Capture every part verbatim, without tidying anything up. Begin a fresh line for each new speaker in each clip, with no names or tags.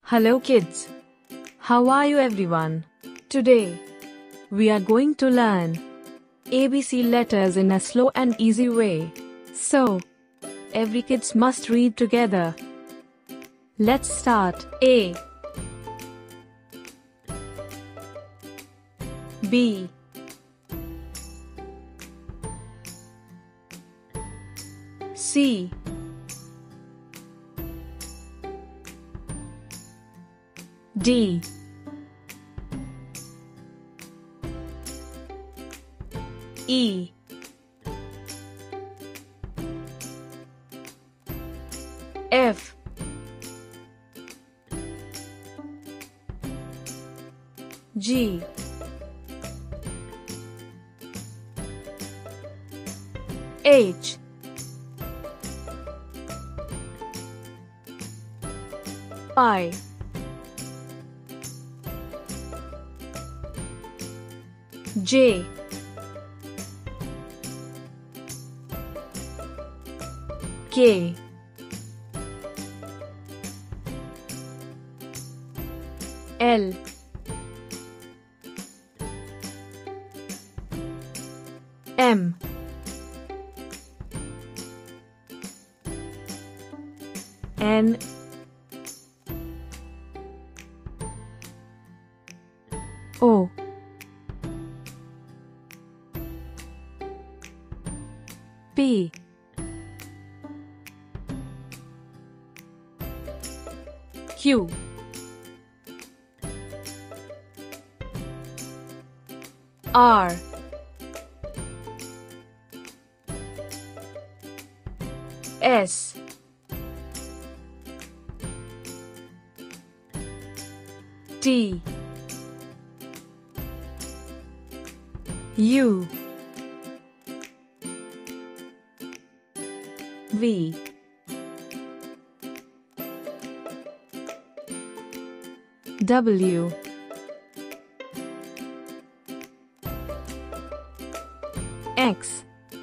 Hello kids. How are you everyone? Today, we are going to learn A B C letters in a slow and easy way. So, every kids must read together. Let's start. A B C D E F G H I J K L M N O P Q R S T U V W X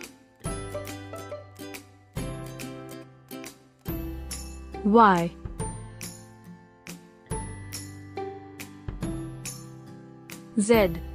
Y Z